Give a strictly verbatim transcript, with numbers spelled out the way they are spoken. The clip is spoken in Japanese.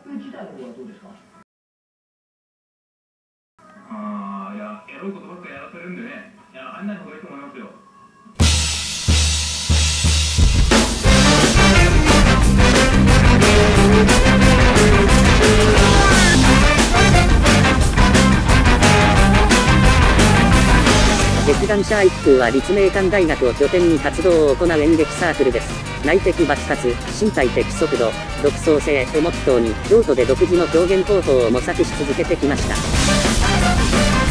プ自体の方はどうですか？ ああ、いや、エロいことばっかりやらせるんでね、いや、あんなの方がいいと思いますよ。 劇団シャー一風は立命館大学を拠点に活動を行う演劇サークルです。内的爆発、身体的速度、独創性をモットーに、京都で独自の表現方法を模索し続けてきました。